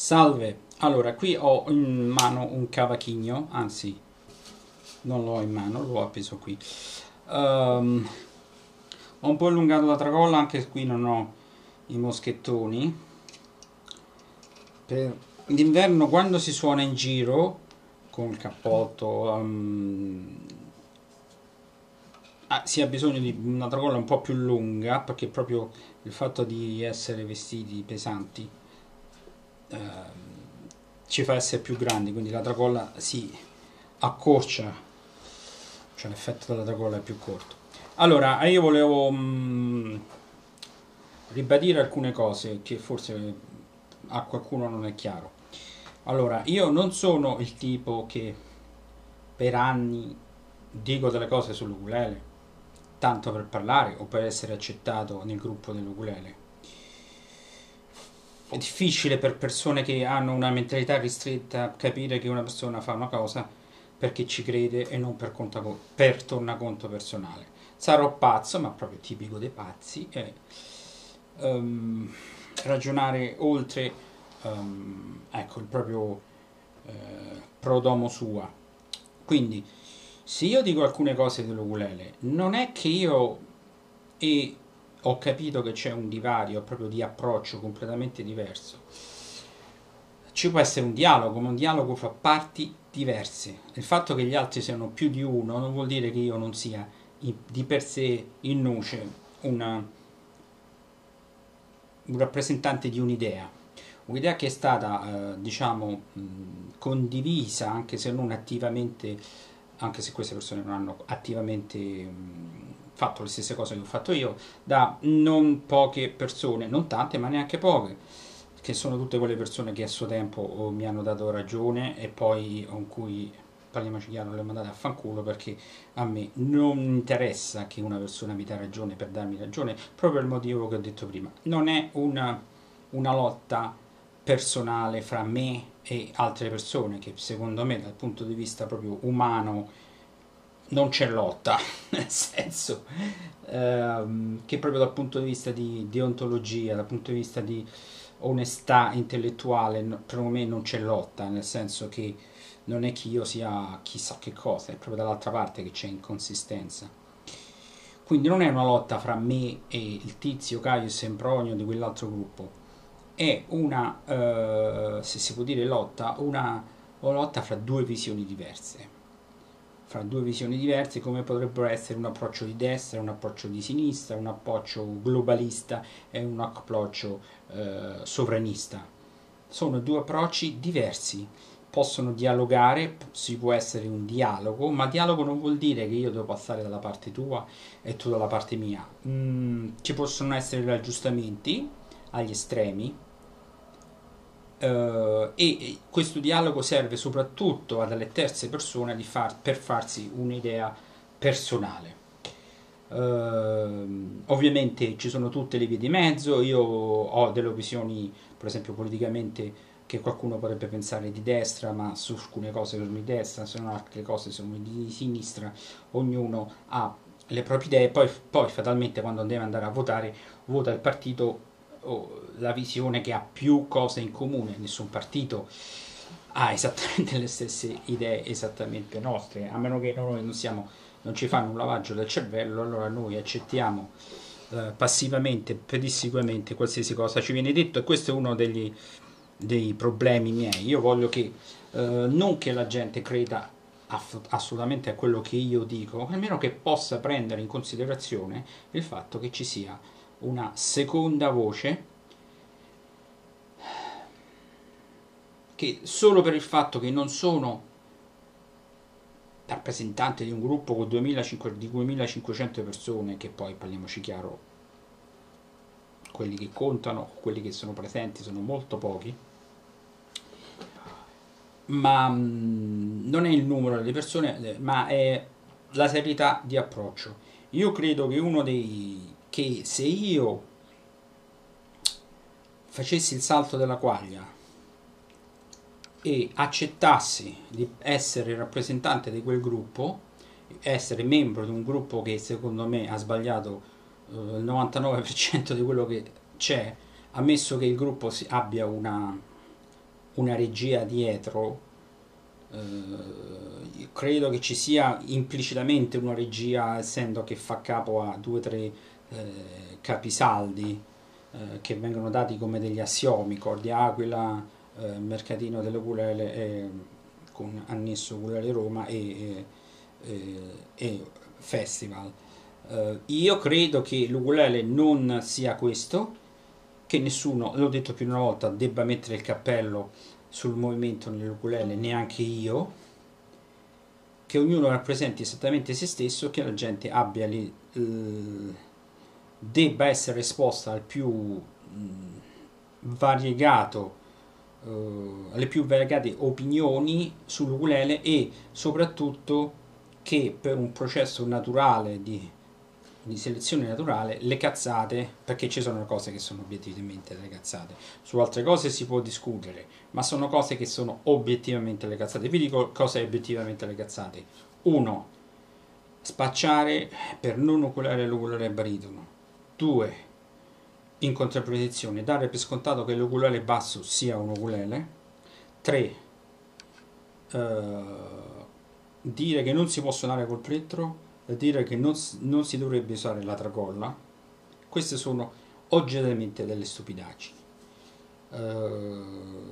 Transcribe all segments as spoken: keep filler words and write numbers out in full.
Salve, allora qui ho in mano un cavachigno, anzi non l'ho in mano, l'ho appeso qui. Ehm, Ho un po' allungato la tracolla, anche qui non ho i moschettoni. Per d'inverno quando si suona in giro con il cappotto ehm, ah, si ha bisogno di una tracolla un po' più lunga perché proprio il fatto di essere vestiti pesanti ehm, ci fa essere più grandi, quindi la tracolla si accorcia, cioè l'effetto della tracolla è più corto. Allora, io volevo mh, ribadire alcune cose che forse a qualcuno non è chiaro. Allora, io non sono il tipo che per anni dico delle cose sull'ukulele, tanto per parlare o per essere accettato nel gruppo dell'ukulele. È difficile per persone che hanno una mentalità ristretta capire che una persona fa una cosa perché ci crede e non per, conto, per tornaconto personale. Sarò pazzo, ma proprio tipico dei pazzi, è um, ragionare oltre um, ecco, il proprio eh, pro domo sua. Quindi, se io dico alcune cose dell'ukulele, non è che io e ho capito che c'è un divario proprio di approccio completamente diverso. Ci può essere un dialogo, ma un dialogo fra parti diverse. Il fatto che gli altri siano più di uno non vuol dire che io non sia di per sé in nuce una, un rappresentante di un'idea. Un'idea che è stata, eh, diciamo, mh, condivisa, anche se non attivamente, anche se queste persone non hanno attivamente mh, fatto le stesse cose che ho fatto io, da non poche persone, non tante, ma neanche poche, che sono tutte quelle persone che a suo tempo oh, mi hanno dato ragione e poi con cui, parliamoci chiaro, le ho mandate a fanculo perché a me non interessa che una persona mi dà ragione per darmi ragione, proprio per il motivo che ho detto prima. Non è una, una lotta personale fra me e altre persone, che secondo me dal punto di vista proprio umano non c'è lotta, nel senso ehm, che proprio dal punto di vista di deontologia, dal punto di vista di onestà intellettuale, no, per me non c'è lotta, nel senso che non è che io sia chissà che cosa, è proprio dall'altra parte che c'è inconsistenza. Quindi non è una lotta fra me e il tizio Caio e Sempronio di quell'altro gruppo, è una, eh, se si può dire lotta, una, una lotta fra due visioni diverse. Fra due visioni diverse, come potrebbero essere un approccio di destra, un approccio di sinistra, un approccio globalista e un approccio eh, sovranista. Sono due approcci diversi, possono dialogare, si può essere un dialogo, ma dialogo non vuol dire che io devo passare dalla parte tua e tu dalla parte mia. Mm, ci possono essere raggiustamenti agli estremi, eh, e questo dialogo serve soprattutto alle terze persone di far, per farsi un'idea personale. Uh, ovviamente ci sono tutte le vie di mezzo, io ho delle visioni, per esempio politicamente, che qualcuno potrebbe pensare di destra, ma su alcune cose sono di destra, su altre cose sono di sinistra, ognuno ha le proprie idee, poi, poi fatalmente quando deve andare a votare, vota il partito o la visione che ha più cose in comune, nessun partito ha esattamente le stesse idee esattamente nostre, a meno che noi non siamo non ci fanno un lavaggio del cervello, allora noi accettiamo eh, passivamente, pedissequamente qualsiasi cosa ci viene detto, e questo è uno degli, dei problemi miei. Io voglio che eh, non che la gente creda aff- assolutamente a quello che io dico, almeno che possa prendere in considerazione il fatto che ci sia una seconda voce che solo per il fatto che non sono rappresentante di un gruppo con duemilacinquecento persone, che poi parliamoci chiaro, quelli che contano, quelli che sono presenti sono molto pochi, ma mh, non è il numero delle persone, ma è la serietà di approccio. Io credo che uno dei che se io facessi il salto della quaglia e accettassi di essere rappresentante di quel gruppo, essere membro di un gruppo che secondo me ha sbagliato eh, il novantanove per cento di quello che c'è, ammesso che il gruppo si, abbia una, una regia dietro, eh, credo che ci sia implicitamente una regia, essendo che fa capo a due o tre eh, capisaldi eh, che vengono dati come degli assiomi: Cordi Aquila, eh, Mercatino dell'Ukulele, eh, con annesso Ukulele Roma, e, e, e Festival. Uh, io credo che l'ukulele non sia questo, che nessuno, l'ho detto più di una volta, debba mettere il cappello sul movimento nell'ukulele, neanche io, che ognuno rappresenti esattamente se stesso, che la gente abbia le, uh, debba essere esposta al più uh, variegato, uh, alle più variegate opinioni sull'ukulele, e soprattutto che per un processo naturale di di selezione naturale le cazzate, perché ci sono cose che sono obiettivamente delle cazzate, su altre cose si può discutere, ma sono cose che sono obiettivamente le cazzate. Vi dico cosa è obiettivamente le cazzate: uno, spacciare per non ukulele l'ukulele baritono; due, in contrapposizione, dare per scontato che l'ukulele basso sia un ukulele; tre, eh, dire che non si può suonare col plettro, dire che non, non si dovrebbe usare la tracolla. Queste sono oggettivamente delle stupidaggini. Uh,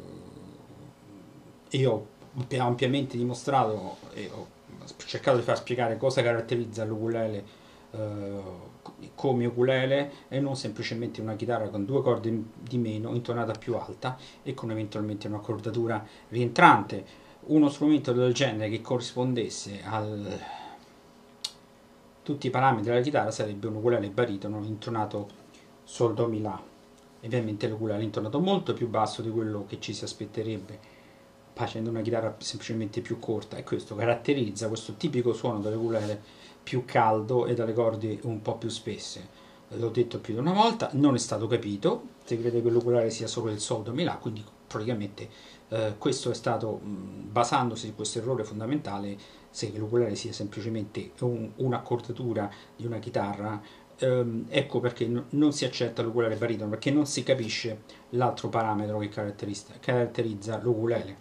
io ho ampiamente dimostrato e ho cercato di far spiegare cosa caratterizza l'ukulele uh, come ukulele, e non semplicemente una chitarra con due corde di meno, intonata più alta e con eventualmente un'accordatura rientrante. Uno strumento del genere che corrispondesse al tutti i parametri della chitarra sarebbe un ukulele baritono intonato sol do mi la. Ovviamente l'ukulele è intonato molto più basso di quello che ci si aspetterebbe facendo una chitarra semplicemente più corta, e questo caratterizza questo tipico suono dell'ukulele più caldo e dalle corde un po' più spesse. L'ho detto più di una volta, non è stato capito, si crede che l'ukulele sia solo il sol do mi la, quindi praticamente eh, questo è stato, mh, basandosi su questo errore fondamentale, se l'ukulele sia semplicemente un, un'accordatura di una chitarra, ehm, ecco perché no, non si accetta l'ukulele baritono, perché non si capisce l'altro parametro che caratterizza, caratterizza l'ukulele.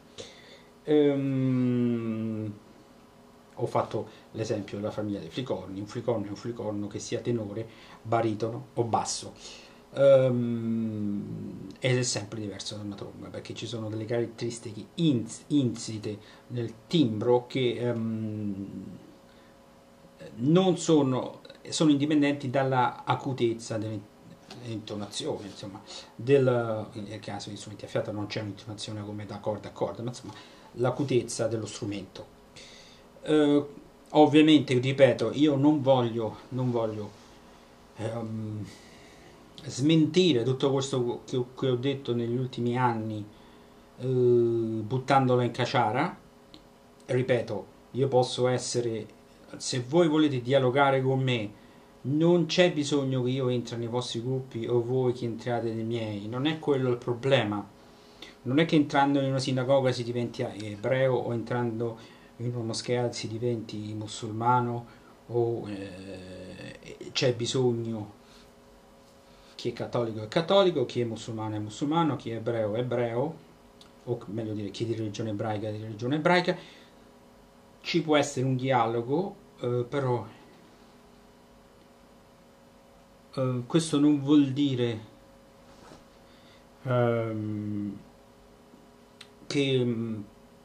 Ehm, ho fatto l'esempio della famiglia dei flicorni: un flicorno è un flicorno che sia tenore, baritono o basso. Um, ed è sempre diverso da una tromba, perché ci sono delle caratteristiche ins- insite nel timbro che um, non sono, sono indipendenti dalla acutezza dell'intonazione, insomma, del, nel caso di strumenti a fiato non c'è un'intonazione come da corda a corda, ma insomma l'acutezza dello strumento. Uh, ovviamente, ripeto, io non voglio, non voglio um, smentire tutto questo che ho, che ho detto negli ultimi anni, eh, buttandolo in caciara. Ripeto, io posso essere, se voi volete dialogare con me, non c'è bisogno che io entri nei vostri gruppi o voi che entriate nei miei, non è quello il problema. Non è che entrando in una sinagoga si diventi ebreo, o entrando in una moschea si diventi musulmano, o eh, c'è bisogno, chi è cattolico è cattolico, chi è musulmano è musulmano, chi è ebreo è ebreo, o meglio dire, chi è di religione ebraica è di religione ebraica. Ci può essere un dialogo, eh, però eh, questo non vuol dire ehm, che mh,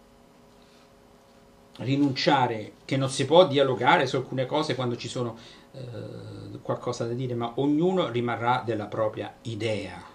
rinunciare, che non si può dialogare su alcune cose quando ci sono eh, qualcosa da dire, ma ognuno rimarrà della propria idea.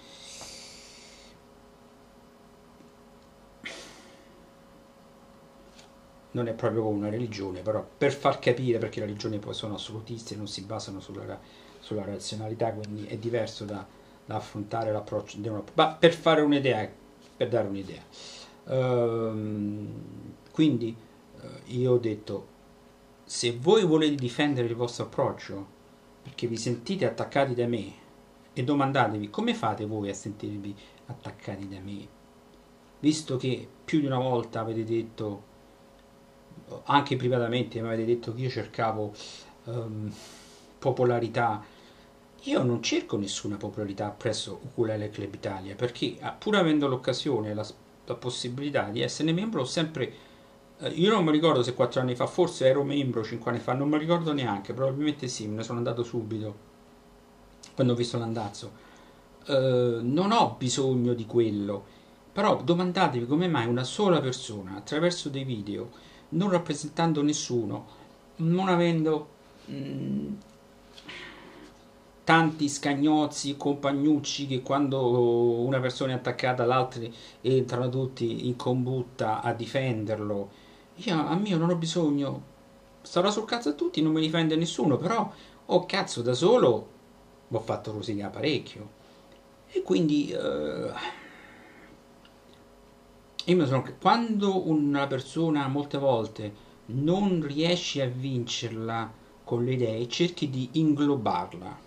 Non è proprio come una religione, però per far capire, perché le religioni poi sono assolutiste e non si basano sulla, sulla razionalità, quindi è diverso da, da affrontare l'approccio di una, ma per fare un'idea, per dare un'idea. Ehm, quindi eh, io ho detto, se voi volete difendere il vostro approccio perché vi sentite attaccati da me, e domandatevi come fate voi a sentirvi attaccati da me, visto che più di una volta avete detto, anche privatamente mi avete detto che io cercavo um, popolarità. Io non cerco nessuna popolarità presso Ukulele Club Italia, perché pur avendo l'occasione, la la possibilità di esserne membro, ho sempre, eh, io non mi ricordo se quattro anni fa, forse ero membro cinque anni fa, non mi ricordo neanche, probabilmente sì, me ne sono andato subito quando ho visto l'andazzo. Eh, non ho bisogno di quello, però domandatevi come mai una sola persona, attraverso dei video, non rappresentando nessuno, non avendo mh, tanti scagnozzi, compagnucci che quando una persona è attaccata l'altra entrano tutti in combutta a difenderlo. Io a mio non ho bisogno, starò sul cazzo a tutti, non mi difende nessuno, però oh cazzo da solo ho fatto rosicare parecchio. E quindi eh, io mi sono, quando una persona molte volte non riesci a vincerla con le idee, cerchi di inglobarla,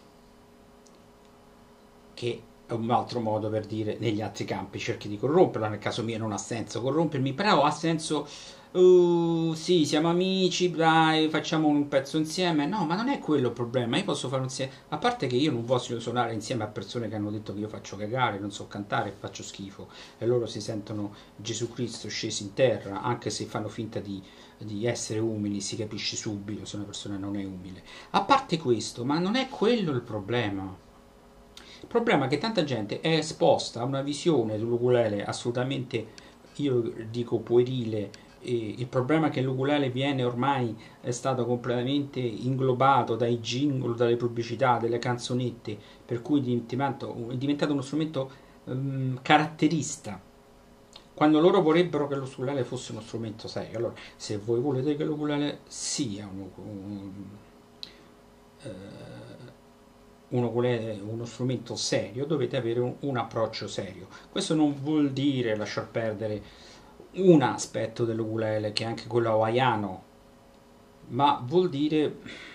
che è un altro modo per dire negli altri campi cerchi di corromperla. Nel caso mio non ha senso corrompermi, però ha senso, uh, sì, siamo amici, dai, facciamo un pezzo insieme. No, ma non è quello il problema. Io posso fare insieme, a parte che io non voglio suonare insieme a persone che hanno detto che io faccio cagare, non so cantare, faccio schifo, e loro si sentono Gesù Cristo sceso in terra, anche se fanno finta di, di essere umili, si capisce subito se una persona non è umile. A parte questo, ma non è quello il problema. Il problema è che tanta gente è esposta a una visione dell'ukulele assolutamente, io dico, puerile. E il problema è che l'ukulele viene ormai è stato completamente inglobato dai jingle, dalle pubblicità, dalle canzonette, per cui è diventato, è diventato uno strumento um, caratterista, quando loro vorrebbero che l'ukulele fosse uno strumento serio. Allora, se voi volete che l'ukulele sia un, un, eh, uno, uno strumento serio, dovete avere un, un approccio serio. Questo non vuol dire lasciar perdere un aspetto dell'ukulele, che è anche quello hawaiano, ma vuol dire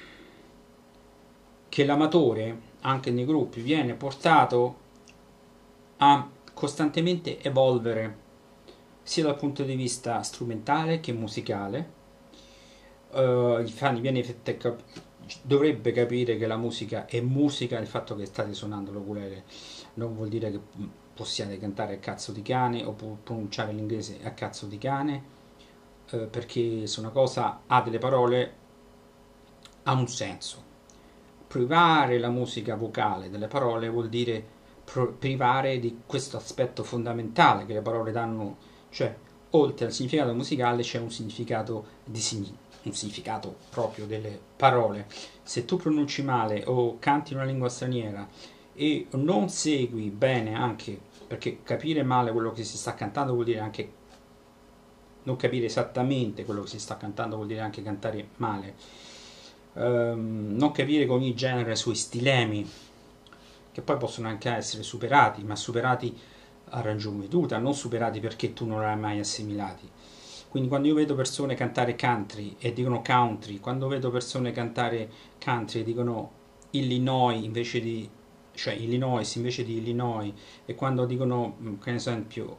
che l'amatore, anche nei gruppi, viene portato a costantemente evolvere, sia dal punto di vista strumentale che musicale. Uh, il fan viene dovrebbe capire che la musica è musica, il fatto che state suonando l'ukulele non vuol dire che possiate cantare a cazzo di cane o pronunciare l'inglese a cazzo di cane, eh, perché se una cosa ha delle parole ha un senso. Privare la musica vocale delle parole vuol dire privare di questo aspetto fondamentale che le parole danno, cioè oltre al significato musicale c'è un significato di significato, un significato proprio delle parole. Se tu pronunci male o canti una lingua straniera e non segui bene, anche perché capire male quello che si sta cantando vuol dire anche non capire esattamente quello che si sta cantando, vuol dire anche cantare male, um, non capire con ogni genere i suoi stilemi, che poi possono anche essere superati, ma superati a ragion veduta, non superati perché tu non li hai mai assimilati. Quindi quando io vedo persone cantare country e dicono country, quando vedo persone cantare country e dicono Illinois invece di, cioè Illinois invece di Illinois, e quando dicono, che ne esempio,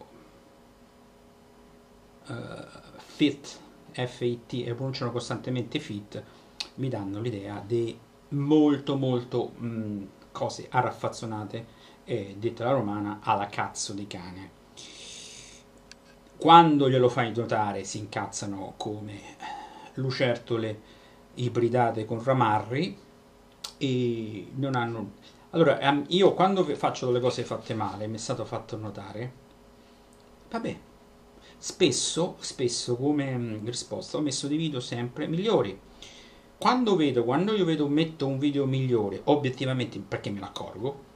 uh, fit, F I T, e pronunciano costantemente fit, mi danno l'idea di molto molto mh, cose arraffazzonate e, detta la romana, alla cazzo di cane. Quando glielo fai notare si incazzano come lucertole ibridate con ramarri e non hanno... Allora, io quando faccio delle cose fatte male, mi è stato fatto notare, vabbè, spesso, spesso come risposta ho messo dei video sempre migliori. Quando vedo, quando io vedo, metto un video migliore, obiettivamente perché me ne accorgo,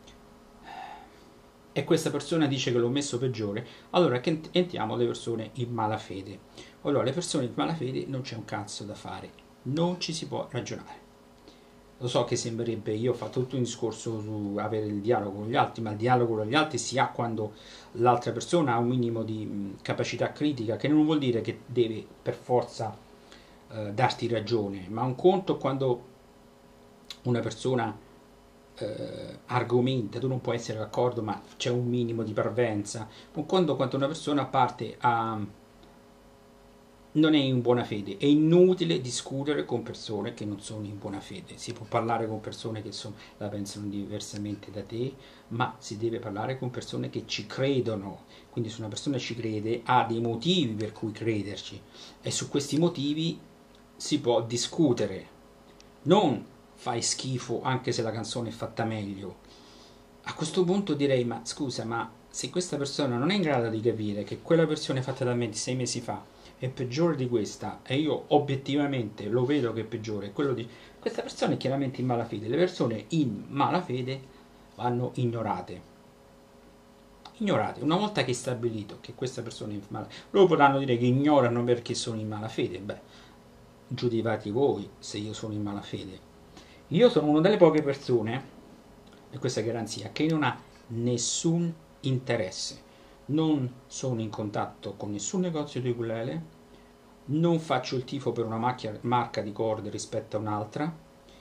e questa persona dice che l'ho messo peggiore, allora che entriamo le persone in malafede. Allora, le persone in malafede non c'è un cazzo da fare, non ci si può ragionare. Lo so che sembrerebbe, io ho fatto tutto un discorso su avere il dialogo con gli altri, ma il dialogo con gli altri si ha quando l'altra persona ha un minimo di mh, capacità critica, che non vuol dire che deve per forza eh, darti ragione, ma un conto quando una persona eh, argomenta, tu non puoi essere d'accordo, ma c'è un minimo di parvenza. Un conto quando una persona parte a non è in buona fede. È inutile discutere con persone che non sono in buona fede. Si può parlare con persone che sono, la pensano diversamente da te, ma si deve parlare con persone che ci credono. Quindi se una persona ci crede ha dei motivi per cui crederci e su questi motivi si può discutere. Non fai schifo anche se la canzone è fatta meglio. A questo punto direi, ma scusa, ma se questa persona non è in grado di capire che quella versione fatta da me di sei mesi fa è peggiore di questa e io obiettivamente lo vedo che è peggiore, quello di questa persona è chiaramente in malafede. Le persone in malafede vanno ignorate. Ignorate. Una volta che è stabilito che questa persona è in malafede, loro potranno dire che ignorano perché sono in malafede. Beh, giudicate voi se io sono in malafede. Io sono una delle poche persone, e questa è garanzia, che non ha nessun interesse. Non sono in contatto con nessun negozio di ukulele, non faccio il tifo per una macchia, marca di corde rispetto a un'altra,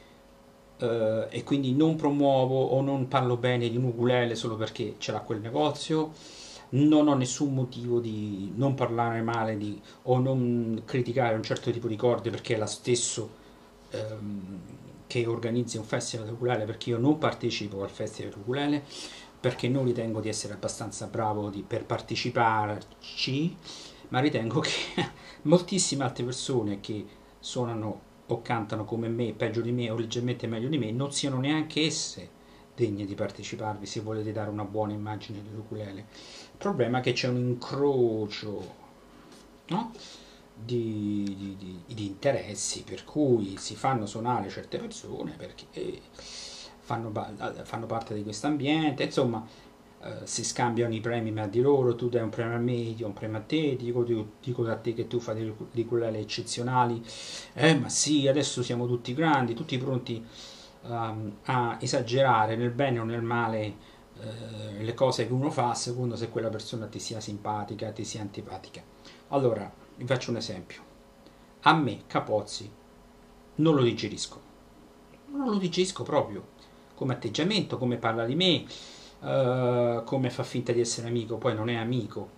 eh, e quindi non promuovo o non parlo bene di un ukulele solo perché ce l'ha quel negozio. Non ho nessun motivo di non parlare male di, o non criticare un certo tipo di corde perché è lo stesso ehm, che organizzi un festival di ukulele, perché io non partecipo al festival di ukulele, perché non ritengo di essere abbastanza bravo di, per parteciparci, ma ritengo che moltissime altre persone che suonano o cantano come me, peggio di me o leggermente meglio di me, non siano neanche esse degne di parteciparvi se volete dare una buona immagine dell'ukulele. Il problema è che c'è un incrocio, no? Di, di, di, di interessi, per cui si fanno suonare certe persone perché fanno, fanno parte di questo ambiente, insomma, eh, si scambiano i premi tra di loro, tu dai un premio a me, io un premio a te, dico, dico a te che tu fai dei ukulele eccezionali, eh ma sì, adesso siamo tutti grandi, tutti pronti um, a esagerare nel bene o nel male eh, le cose che uno fa a secondo se quella persona ti sia simpatica, ti sia antipatica. Allora, vi faccio un esempio. A me Capozzi non lo digerisco, non lo digerisco proprio, come atteggiamento, come parla di me, uh, come fa finta di essere amico, poi non è amico,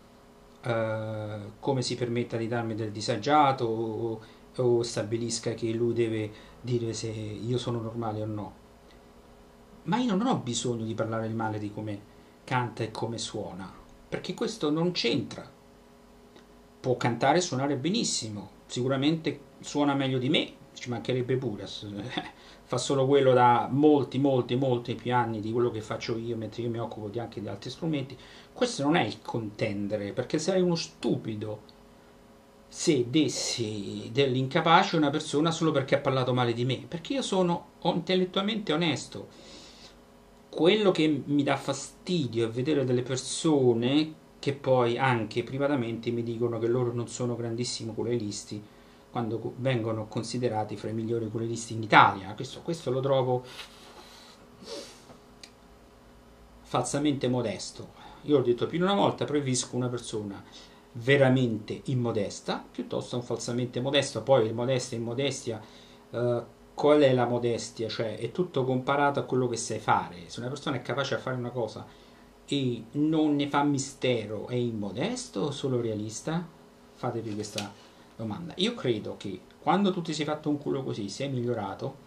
uh, come si permetta di darmi del disagiato o, o stabilisca che lui deve dire se io sono normale o no. Ma io non ho bisogno di parlare male di come canta e come suona, perché questo non c'entra. Può cantare e suonare benissimo, sicuramente suona meglio di me, ci mancherebbe pure, fa solo quello da molti, molti, molti più anni di quello che faccio io, mentre io mi occupo di anche di altri strumenti. Questo non è il contendere, perché sarei uno stupido se dessi dell'incapace una persona solo perché ha parlato male di me, perché io sono intellettualmente onesto. Quello che mi dà fastidio è vedere delle persone che poi anche privatamente mi dicono che loro non sono grandissimi ukulelisti quando vengono considerati fra i migliori ukulelisti in Italia. Questo, questo lo trovo falsamente modesto. Io ho detto più di una volta, preferisco una persona veramente immodesta piuttosto un falsamente modesto. Poi modestia e immodestia, eh, qual è la modestia? Cioè è tutto comparato a quello che sai fare. Se una persona è capace a fare una cosa e non ne fa mistero, è immodesto o solo realista? Fatevi questa domanda. Io credo che quando tu ti sei fatto un culo così, sei migliorato,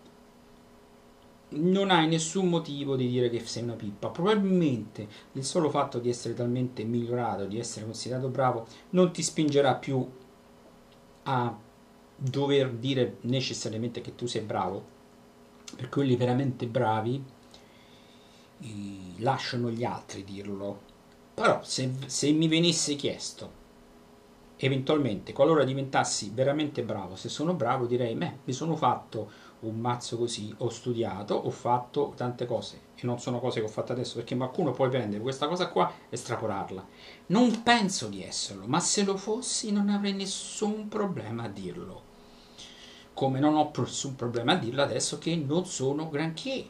non hai nessun motivo di dire che sei una pippa. Probabilmente il solo fatto di essere talmente migliorato, di essere considerato bravo, non ti spingerà più a dover dire necessariamente che tu sei bravo. Per quelli veramente bravi lasciano gli altri dirlo. Però se, se mi venisse chiesto eventualmente, qualora diventassi veramente bravo, se sono bravo direi, beh, mi sono fatto un mazzo così, ho studiato, ho fatto tante cose e non sono cose che ho fatto adesso, perché qualcuno può prendere questa cosa qua e estrapolarla. Non penso di esserlo, ma se lo fossi non avrei nessun problema a dirlo, come non ho nessun problema a dirlo adesso che non sono granché.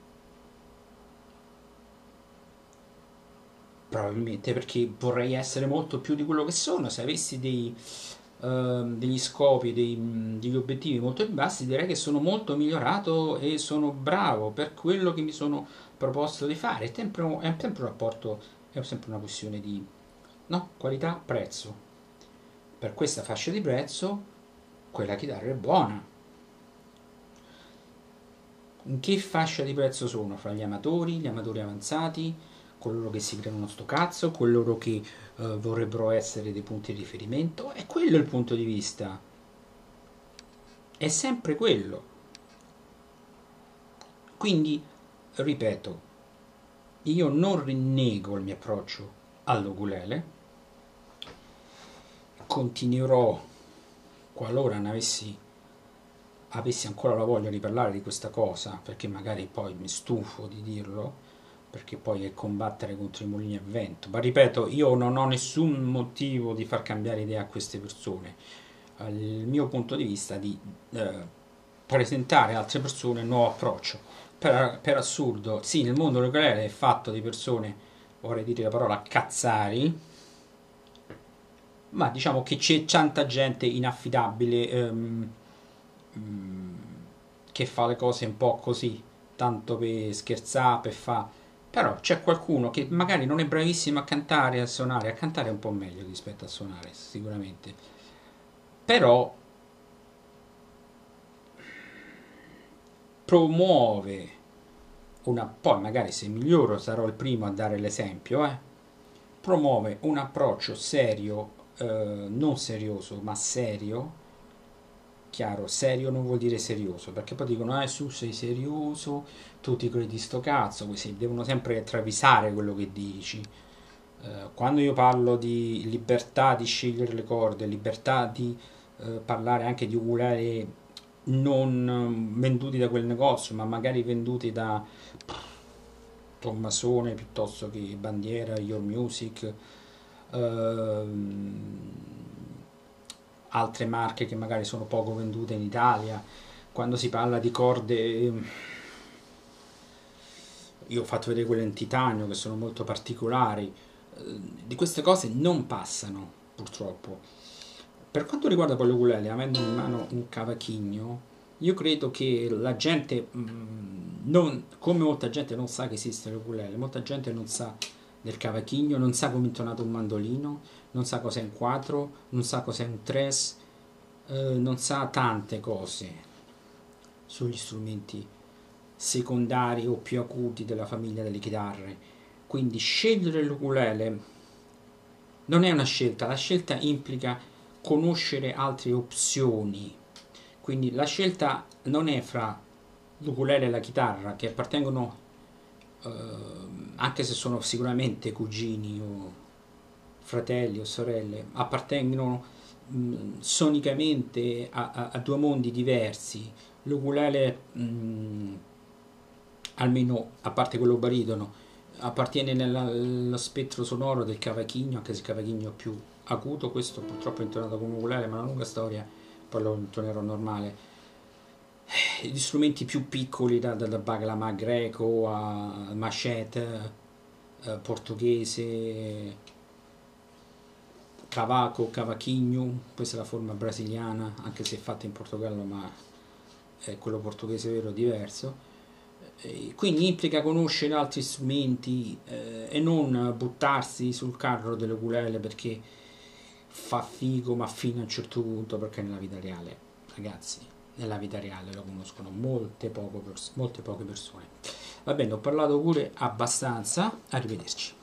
Probabilmente perché vorrei essere molto più di quello che sono. Se avessi dei, uh, degli scopi, dei, degli obiettivi molto più bassi, direi che sono molto migliorato e sono bravo per quello che mi sono proposto di fare. È sempre, è sempre un rapporto, è sempre una questione di, no, qualità-prezzo. per questa fascia di prezzo quella chitarra è buona. In che fascia di prezzo sono? Fra gli amatori, gli amatori avanzati, coloro che si creano sto cazzo, coloro che eh, vorrebbero essere dei punti di riferimento? È quello il punto di vista, è sempre quello. Quindi, ripeto, io non rinnego il mio approccio all'ukulele, continuerò, qualora ne avessi avessi ancora la voglia di parlare di questa cosa, perché magari poi mi stufo di dirlo, perché poi è combattere contro i mulini a vento, ma ripeto, io non ho nessun motivo di far cambiare idea a queste persone. Il mio punto di vista è di eh, presentare a altre persone un nuovo approccio. Per, per assurdo, sì, nel mondo nucleare è fatto di persone, vorrei dire la parola cazzari, ma diciamo che c'è tanta gente inaffidabile ehm, che fa le cose un po' così, tanto per scherzare, per fa. Però c'è qualcuno che magari non è bravissimo a cantare, a suonare, a cantare è un po' meglio rispetto a suonare, sicuramente. Però promuove una, poi magari se miglioro sarò il primo a dare l'esempio, eh, promuove un approccio serio, eh, non serioso, ma serio. Chiaro, serio non vuol dire serioso, perché poi dicono, eh, su sei serioso, tu ti credi sto cazzo, così devono sempre travisare quello che dici. Eh, quando io parlo di libertà di scegliere le corde, libertà di eh, parlare anche di ukulele non eh, venduti da quel negozio, ma magari venduti da Tommasone piuttosto che Bandiera, Your Music, ehm, altre marche che magari sono poco vendute in Italia. Quando si parla di corde, io ho fatto vedere quelle in titanio che sono molto particolari, di queste cose non passano purtroppo. Per quanto riguarda poi l'ukulele, avendo in mano un cavachigno, io credo che la gente, non, come molta gente non sa che esiste l'ukulele, molta gente non sa del cavachigno, non sa come è intonato un mandolino, non sa cos'è un quattro, non sa cos'è un tres, eh, non sa tante cose sugli strumenti secondari o più acuti della famiglia delle chitarre. Quindi scegliere l'ukulele non è una scelta, la scelta implica conoscere altre opzioni. Quindi la scelta non è fra l'ukulele e la chitarra, che appartengono, eh, anche se sono sicuramente cugini o fratelli o sorelle, appartengono mh, sonicamente a, a, a due mondi diversi. L'ukulele, mh, almeno a parte quello baritono, appartiene nello spettro sonoro del cavachigno, anche se il cavachigno è più acuto. Questo purtroppo è intonato come ukulele, ma è una lunga storia, poi lo intonerò normale. Gli strumenti più piccoli, da, da, da baglama greco a machete, eh, portoghese, cavaco, cavaquinho, questa è la forma brasiliana, anche se è fatta in Portogallo, ma è quello portoghese vero diverso. E quindi implica conoscere altri strumenti eh, e non buttarsi sul carro dell'ukulele perché fa figo, ma fino a un certo punto, perché nella vita reale, ragazzi, nella vita reale lo conoscono molte, poco pers- molte poche persone. Va bene, ho parlato pure abbastanza, arrivederci.